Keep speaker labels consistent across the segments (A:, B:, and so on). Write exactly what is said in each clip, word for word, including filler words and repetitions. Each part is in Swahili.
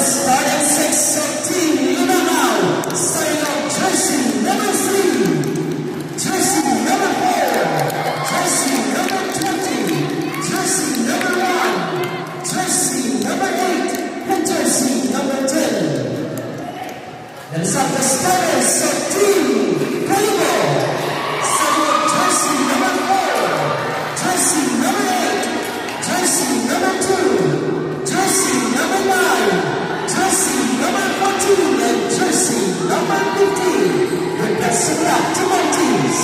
A: starting six, so team Limanao, starting off jersey number three, jersey number four, jersey number twenty, jersey number one, jersey number eight, and jersey number ten. That is off the starters, so team Kalibo, starting off jersey number four, jersey number eight, jersey number two, jersey number nine, jersey number fourteen, and jersey number fifteen. With best of luck to Maltese.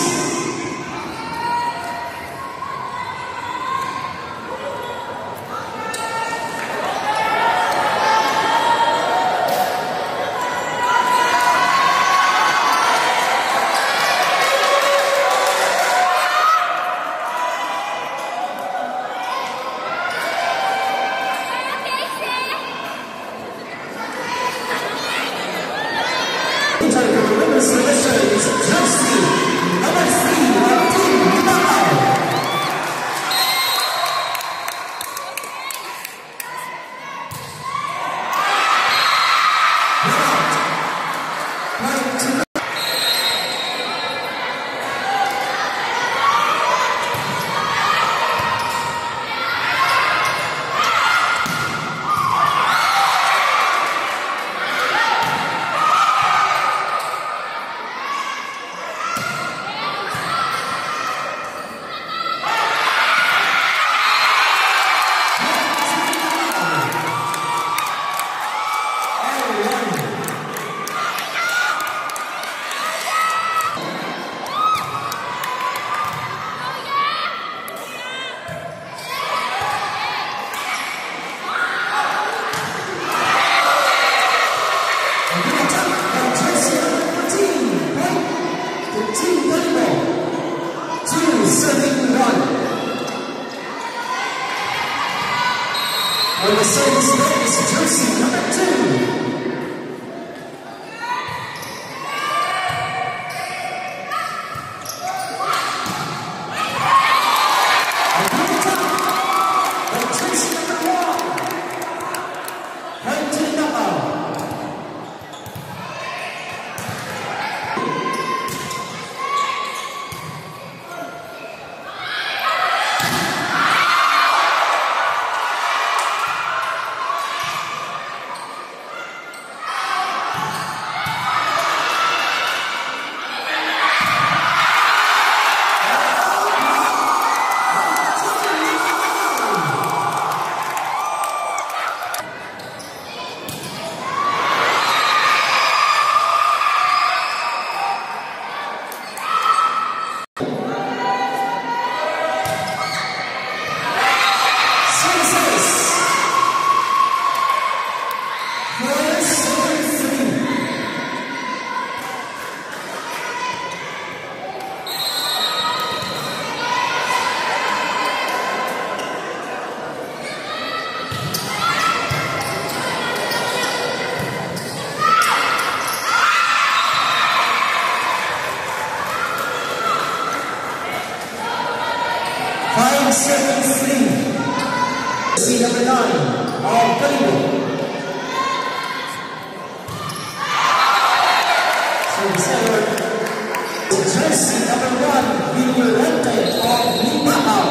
A: On the service net is jersey number two. five seven three. Jersey number nine, all Kalibo. So jersey number one, Violente of Limanao.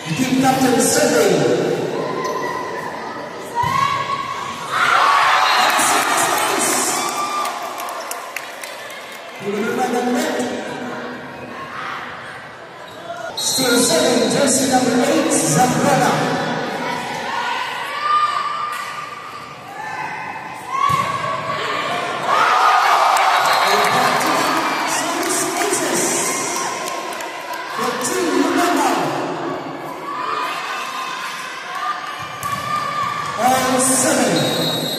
A: The team captain serving. Still serving, jersey number eight, Zambrana. All seven.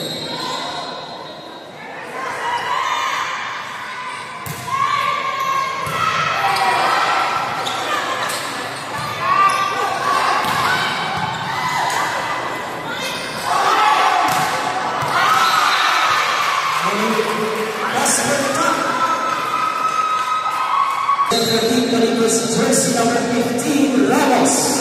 A: Jersey number fifteen, Ramos.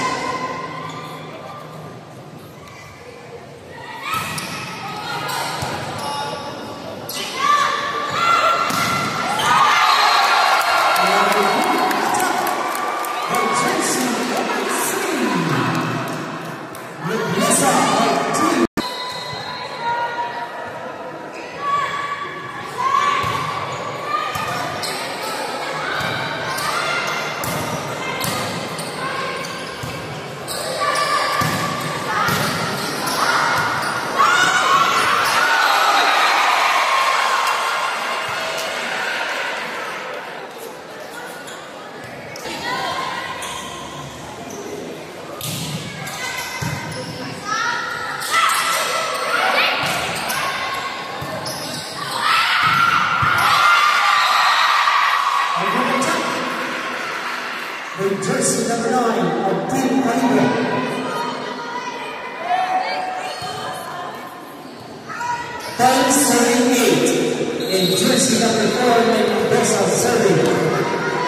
A: The jersey number nine of Team Caribe. Time serving eight. In jersey number four, Mendoza serving.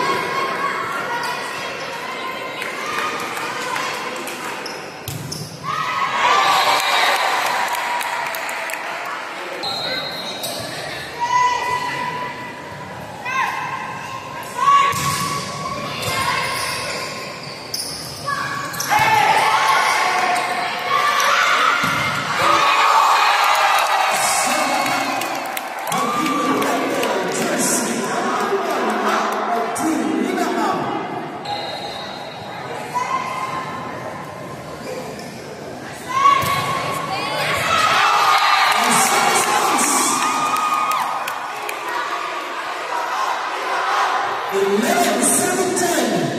A: eleven, seven, ten.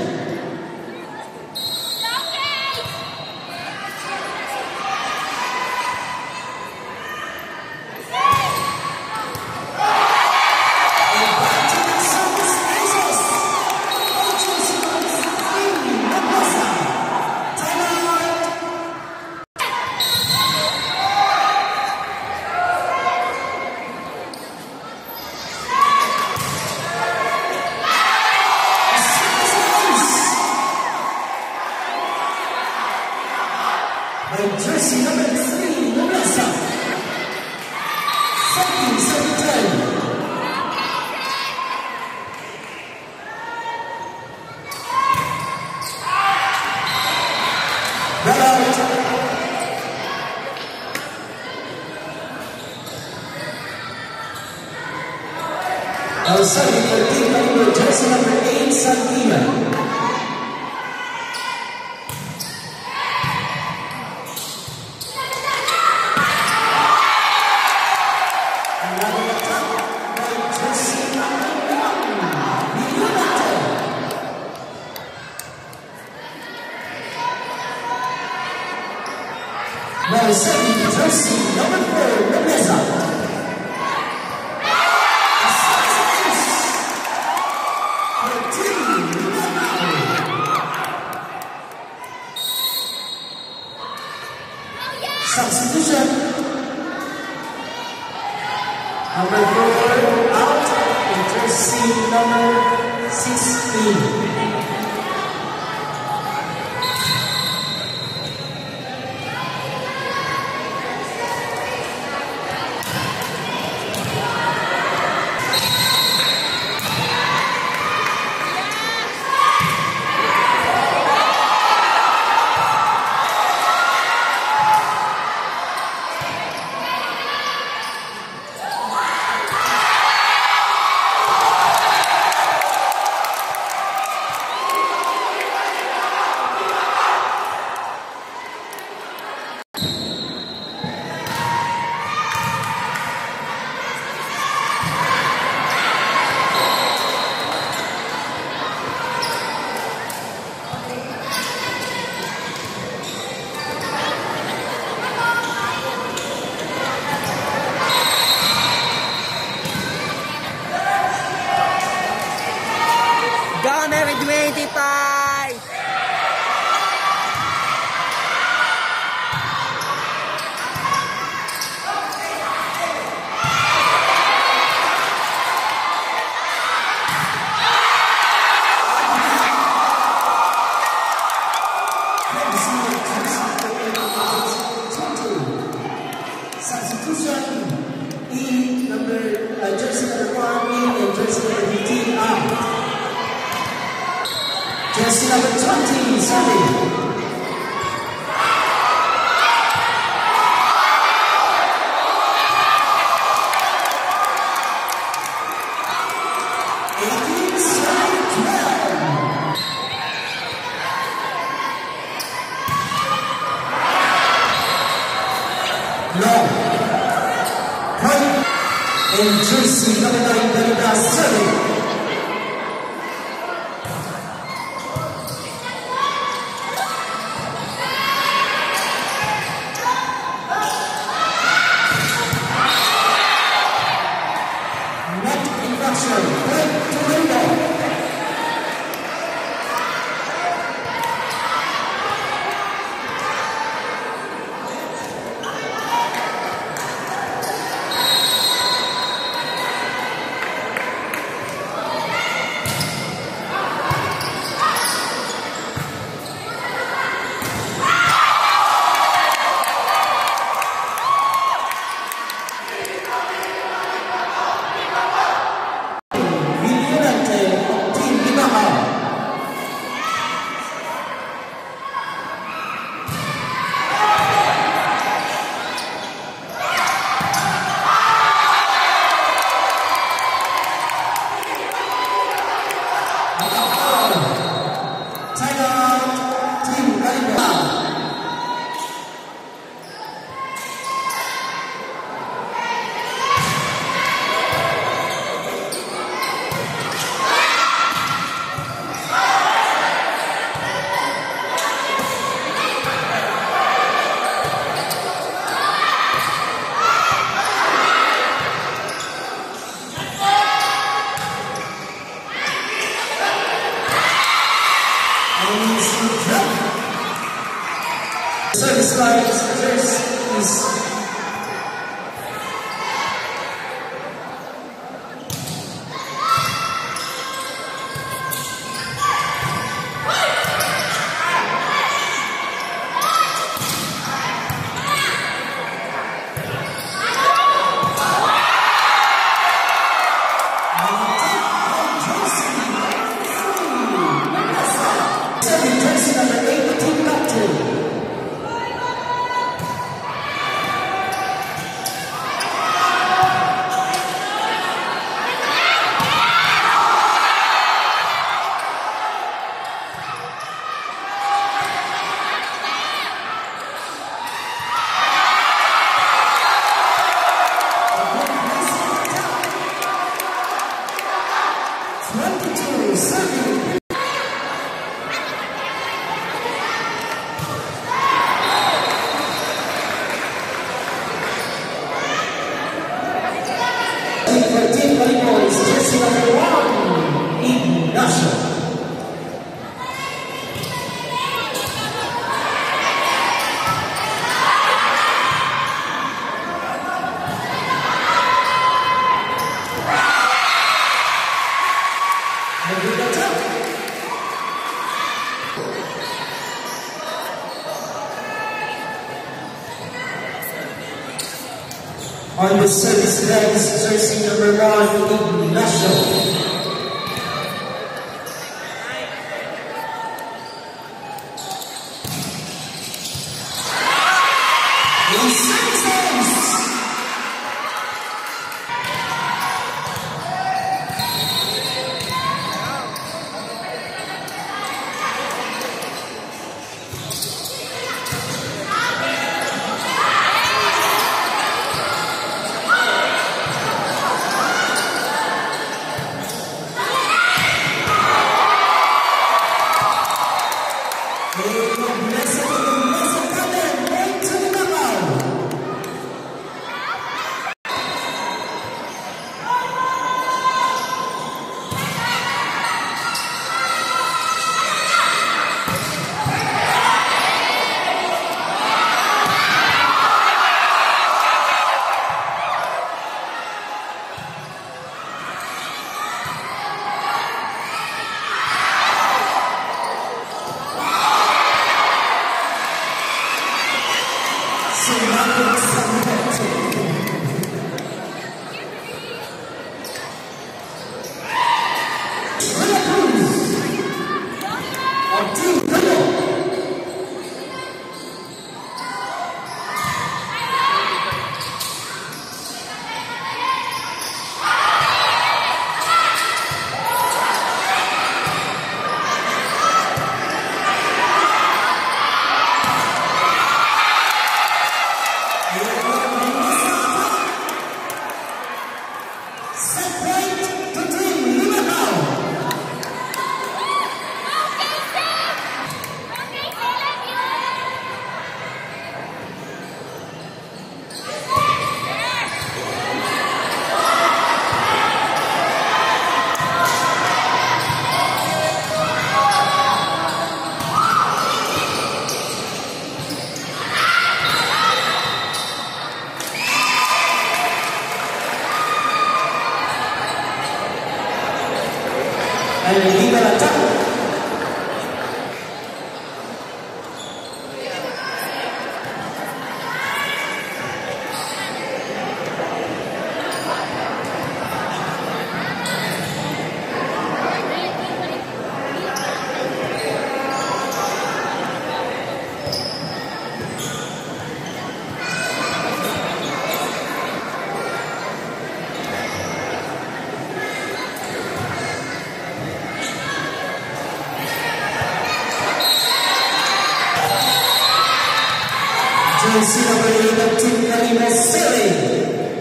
A: And jersey number three, Melissa. Second, seven, ten. Well out. Now serving for Team Caribe, jersey number eight, Santina. Now serving jersey number four, Rebeza. Substitution. Number four out and jersey number sixteen. Jersey number twenty, serving. And Jersey number nine, Belinda, serving. Net induction, point to Rainbow. Service lines, service is twenty-two, serving. thirteen volleyball, jersey number one, Ignacio. On the service legs, jersey number one, Ignacio. Jersey number eight of Team Karima Seri.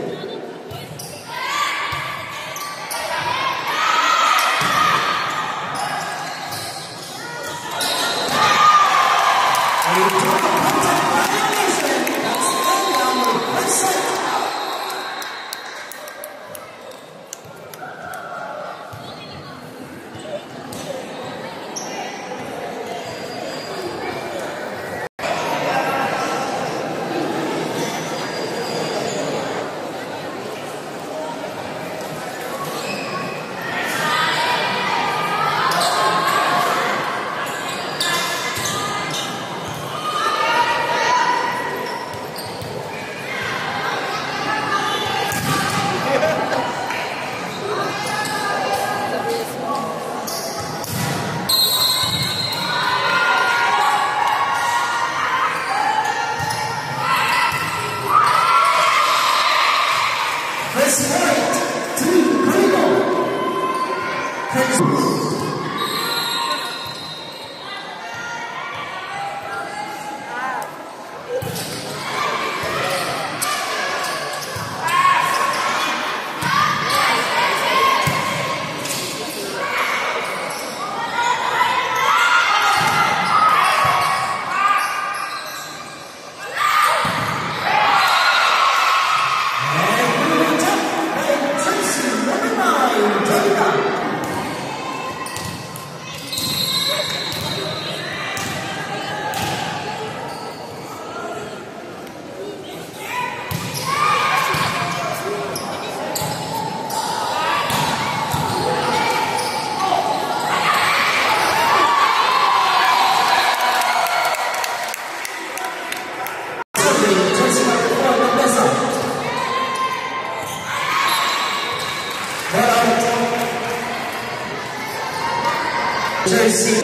A: Jersey,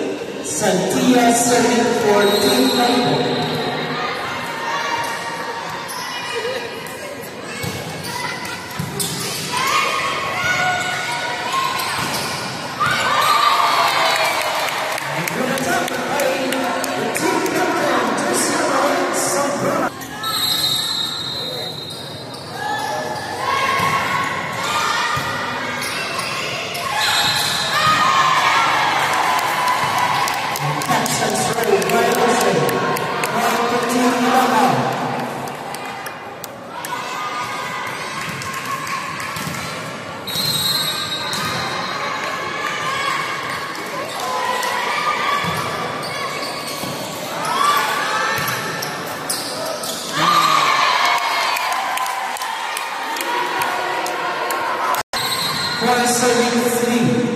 A: Santia serving for Team Karima. One serving three.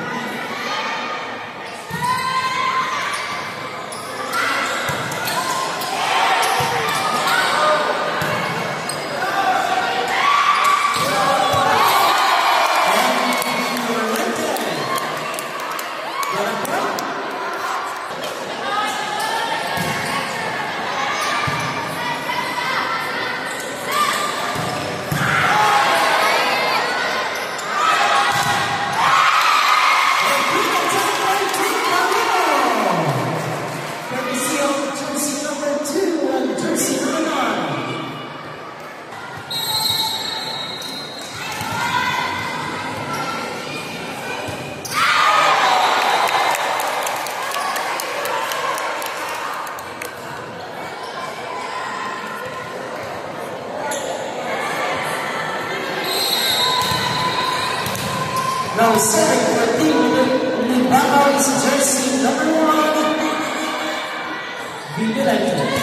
A: Now serving for Team Libano is jersey number one, Vigilante.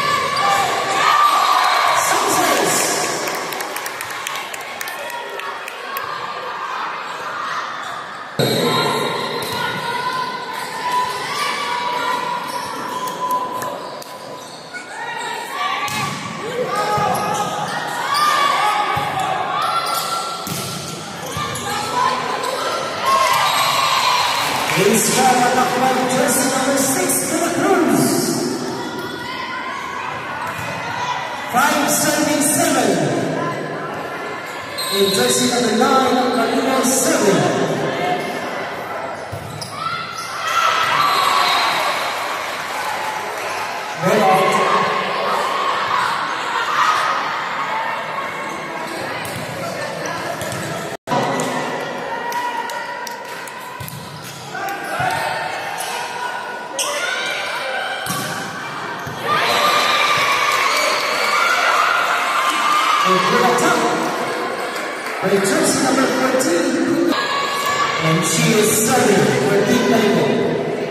A: He's got a knockback jersey number six, Villa Cruz. Five serving seven. In jersey number nine, Karima Seri. Well out. by jersey number fourteen, and she is serving for Team Kalibo.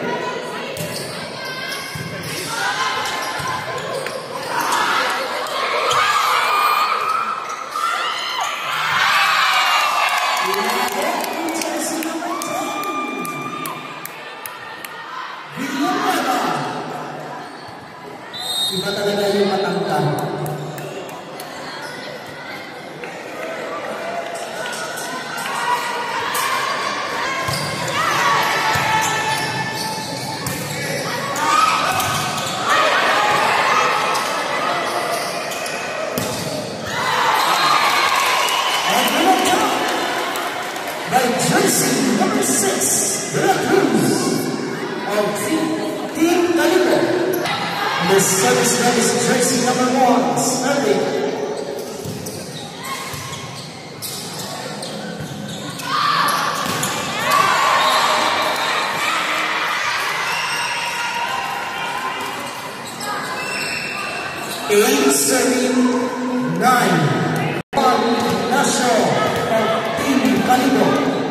A: Iba talaga yung matangkad. By jersey number six, Veracruz of Team Kalibo. The service red is jersey number one, Sterling. Eight serving nine. One national of Team Kalibo.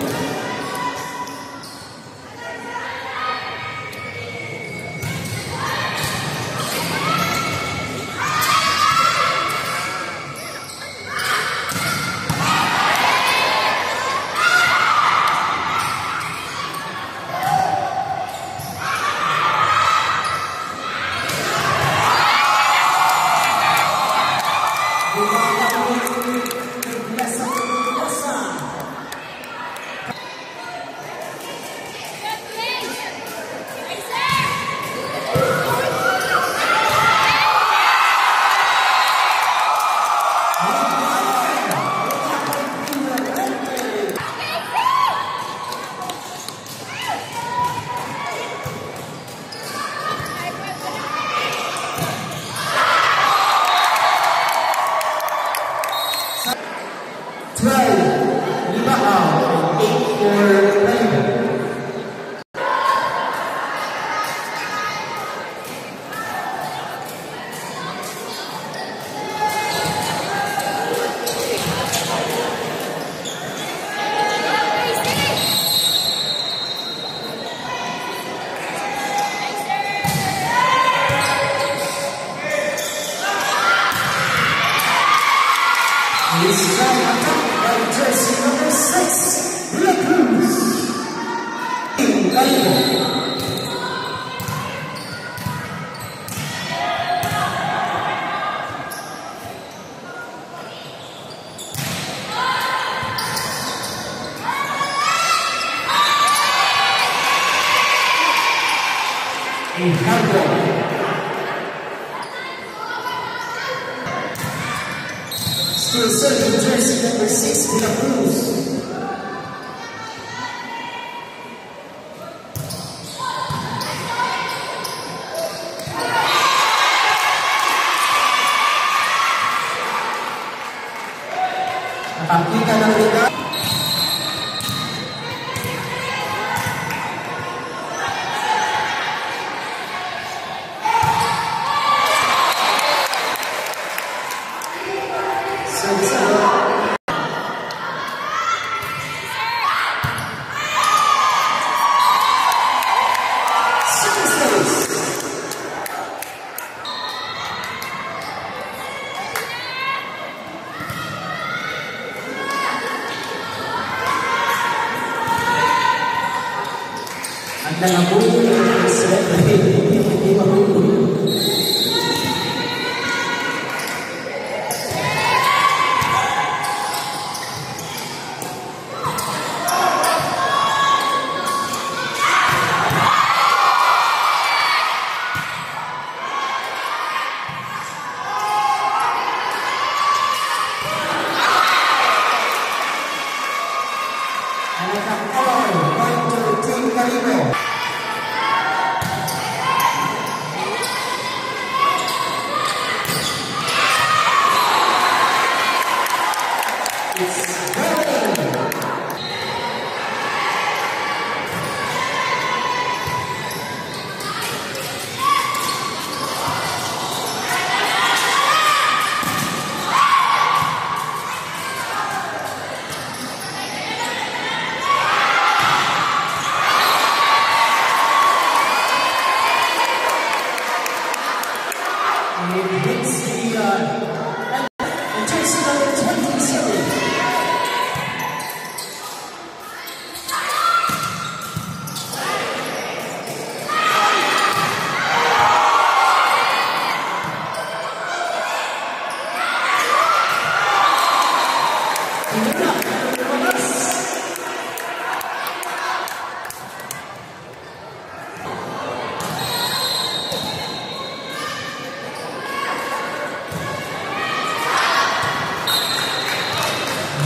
A: twelve, Libao, eight for Kalibo. This time attack by jersey number six, Veracruz. Team Kalibo. In handball. Still serving jersey number six, Veracruz. Nakakita ng lugar. Ang nangabuhin ng celebrity, hindi mabuhin. And at the hour, going to Team Kalibo.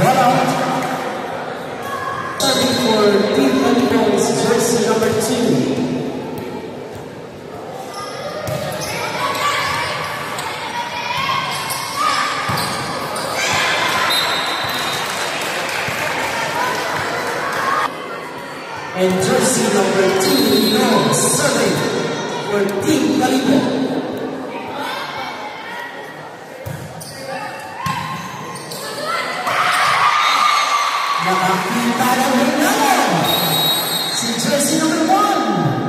A: Ball out. Serving for Team Philippines, jersey number two. And jersey number two, no, serving for Team Philippines. Nakakita ng hinala si jersey number one.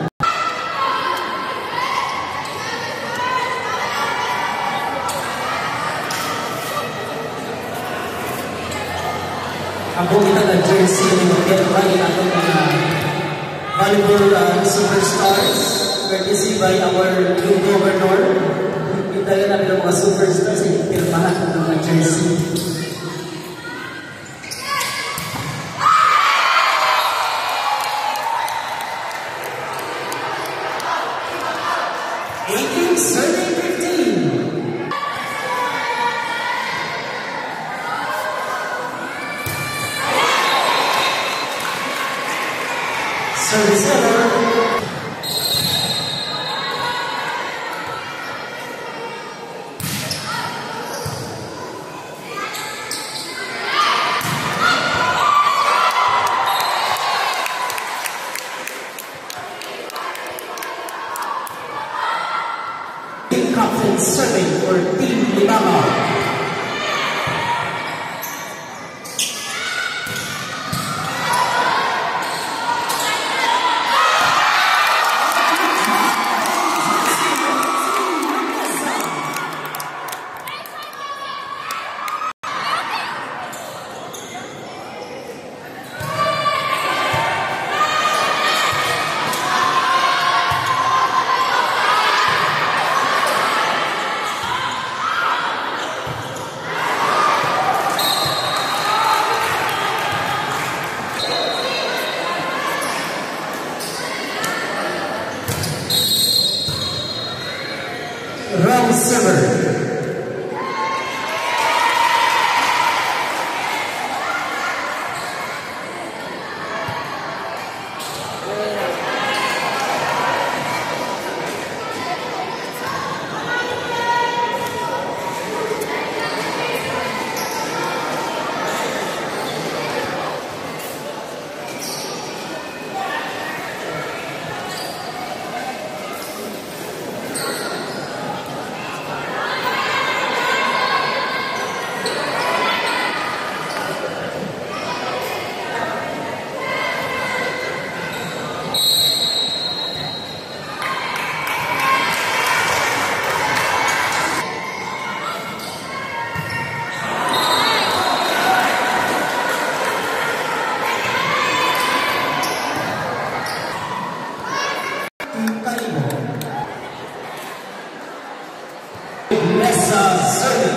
A: Ang bukita ng jersey ni Miguel Ryan ating mga volleyball uh, superstars courtesy by our new governor. Kita rin namin ang mga superstars ay pirmahan ng mga jersey. eighteen, serving fifteen. Service error. Captain serving for Team Libama. Wrong server. Mesa serving.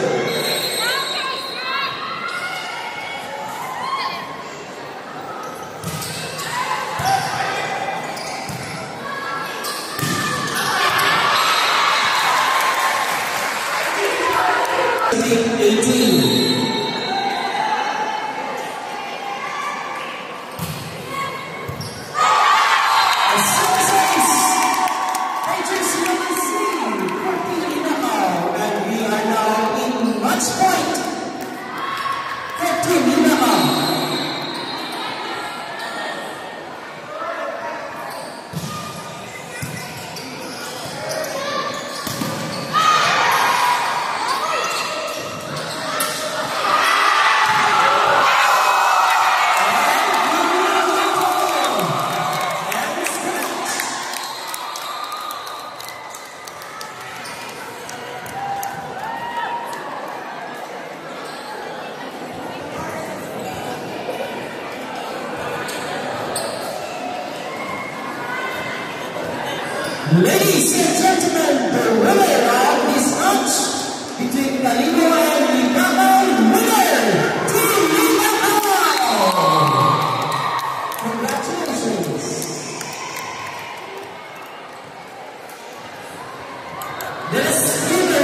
A: eighteen. Match point for Team Libama. Ladies and gentlemen, the winner of this match between Calino and Libama, winner, Team Libama! Congratulations! This